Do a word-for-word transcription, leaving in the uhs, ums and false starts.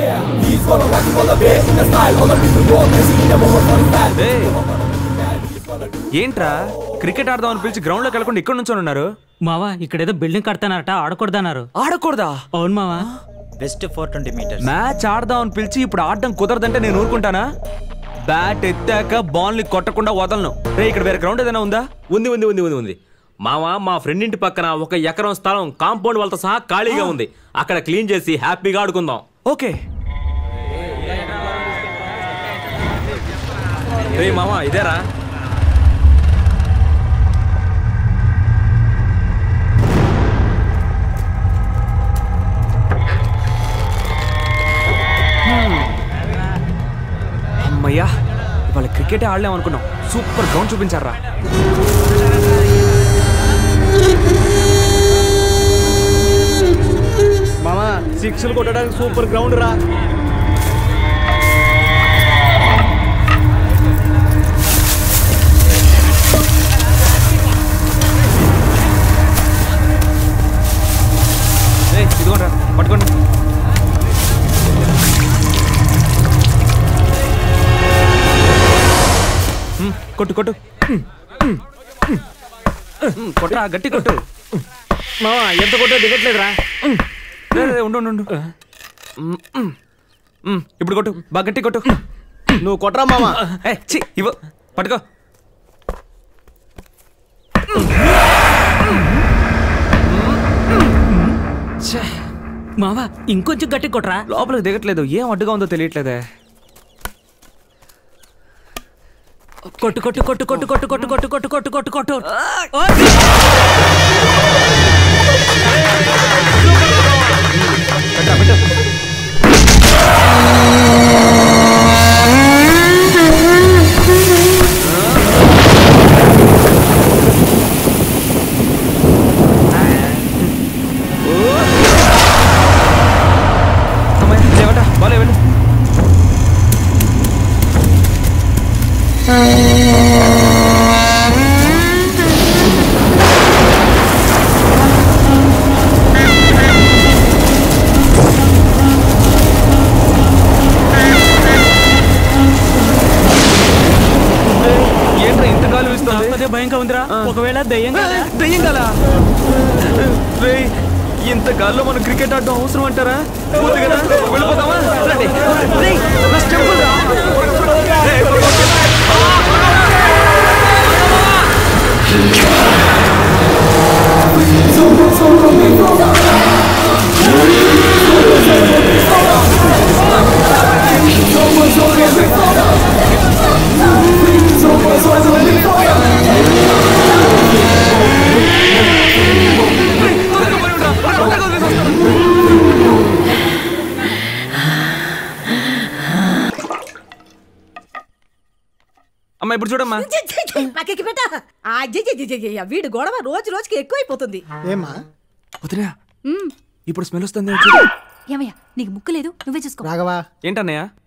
ఏంట్రా క్రికెట్ ఆడదాం అని పిలిచి గ్రౌండ్ లోకి వెళ్ళకుండా ఇక్కడ నుంచి ఉన్నారు? మావా ఇక్కడేదో బిల్డింగ్ కడతానట, ఆడకూడదన్నారు. ఆడకూడదా? అవును మావా. Best four twenty metres match ఆడదాం అని పిలిచి ఇప్పుడు ఆడడం కుదరదంటే నేను ఊరుకుంటానా? బ్యాట్ ఎత్తాక బాల్ ని కొట్టకుండా వదలను. రే ఇక్కడ వేరే గ్రౌండ్ ఏదైనా ఉందా? ఉంది ఉంది ఉంది ఉంది ఉంది మావా, మా ఫ్రెండ్ ఇంటి పక్కన ఒక ఎకరం స్థలం కాంపౌండ్ వాళ్ళతో సహా ఖాళీగా ఉంది. అక్కడ క్లీన్ చేసి హ్యాపీగా ఆడుకుందాం. ఓకే రే మావా ఇదేరా. అమ్మయ్యా ఇవాళ క్రికెటే ఆడలేం అనుకున్నాం. సూపర్ గ్రౌండ్ చూపించారా? మామా సిక్స్లు కొట్టడానికి సూపర్ గ్రౌండ్ రా. ఇదిగోండి పట్టుకోండి. కొట్టు కొట్టు కొట్టరా, గట్టి కొట్టు. మామా ఎంత కొట్టో దిగట్లేదురా. ఉండు ఉండు ఇప్పుడు కొట్టు, బాగా గట్టి కొట్టు. నువ్వు కొట్టరా మామా. ఏ చి ఇవ్వ పట్టుకో. మావా ఇంకొంచెం గట్టి కొట్టరా. లోపలికి దిగట్లేదు, ఏం అడ్డుగా ఉందో తెలియట్లేదే. కొట్టు కొట్టు కొట్టు కొట్టు కొట్టు కొట్టు కొట్టు కొట్టు కొట్టు కొట్టు కొట్టు లేవట బాలే వెళ్ళు. ఏంట్రా ఇంత గాలి వీస్తుంది? అదే భయంగా ఉందిరా. ఒకవేళ దయ్యం దయ్యం గాలా? ఇంత గాల్లో మనం క్రికెట్ ఆడడం అవసరం అంటారా? పోతే కదా వెళ్ళిపోతామా? రండి. నా స్టెంపుల్ రా. అమ్మా ఇప్పుడు చూడమ్మా. వీడు గొడవ రోజు రోజుకి ఎక్కువైపోతుంది. ఏమా వదినా ఇప్పుడు స్మెల్ వస్తుంది. ఏమయ్యా నీకు ముక్కు లేదు, నువ్వే చూసుకో. రాఘవా ఏంటన్నయ్య?